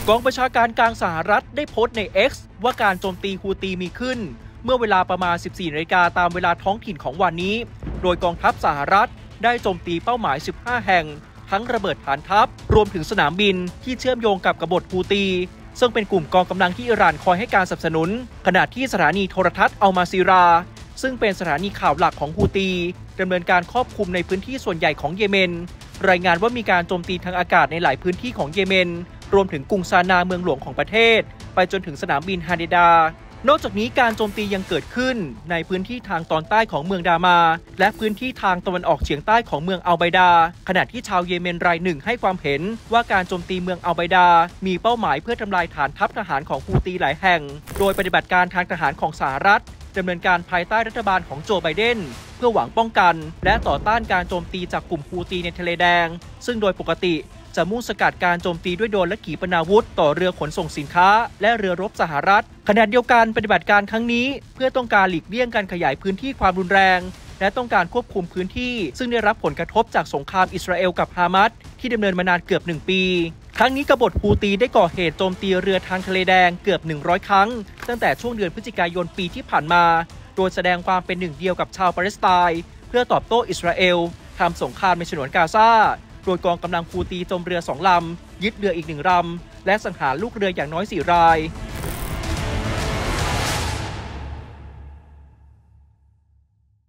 กองบัญชาการกลางสหรัฐได้โพสต์ใน X ว่าการโจมตีฮูตีมีขึ้นเมื่อเวลาประมาณ 14 นาฬิกาตามเวลาท้องถิ่นของวันนี้โดยกองทัพสหรัฐได้โจมตีเป้าหมาย 15 แห่งทั้งระเบิดฐานทัพรวมถึงสนามบินที่เชื่อมโยงกับกบฏฮูตีซึ่งเป็นกลุ่มกองกำลังที่อิหร่านคอยให้การสนับสนุนขณะที่สถานีโทรทัศน์อัลมาซีราซึ่งเป็นสถานีข่าวหลักของฮูตีดำเนินการครอบคลุมในพื้นที่ส่วนใหญ่ของเยเมนรายงานว่ามีการโจมตีทางอากาศในหลายพื้นที่ของเยเมนรวมถึงกรุงซานาเมืองหลวงของประเทศไปจนถึงสนามบินฮาเดดานอกจากนี้การโจมตียังเกิดขึ้นในพื้นที่ทางตอนใต้ของเมืองดามาและพื้นที่ทางตะวันออกเฉียงใต้ของเมืองอัลไบดาขณะที่ชาวเยเมนรายหนึ่งให้ความเห็นว่าการโจมตีเมืองอัลไบดามีเป้าหมายเพื่อทำลายฐานทัพทหารของฮูตีหลายแห่งโดยปฏิบัติการทางทหารของสหรัฐดำเนินการภายใต้รัฐบาลของโจไบเดนเพื่อหวังป้องกันและต่อต้านการโจมตีจากกลุ่มฮูตีในทะเลแดงซึ่งโดยปกติจะมุ่งสกัดการโจมตีด้วยโดรนและขีปนาวุธต่อเรือขนส่งสินค้าและเรือรบสหรัฐขณะเดียวกันปฏิบัติการครั้งนี้เพื่อต้องการหลีกเลี่ยงการขยายพื้นที่ความรุนแรงและต้องการควบคุมพื้นที่ซึ่งได้รับผลกระทบจากสงครามอิสราเอลกับฮามาสที่ดำเนินมานานเกือบ1 ปีครั้งนี้กบฏฮูตีได้ก่อเหตุโจมตีเรือทางทะเลแดงเกือบ100 ครั้งตั้งแต่ช่วงเดือนพฤศจิกายนปีที่ผ่านมาโดยแสดงความเป็นหนึ่งเดียวกับชาวปาเลสไตน์เพื่อตอบโต้อิสราเอลทำสงครามในฉนวนกาซาโดยกองกำลังฮูตีโจมเรือ2 ลำยึดเรืออีก1 ลำและสังหารลูกเรืออย่างน้อย4 ราย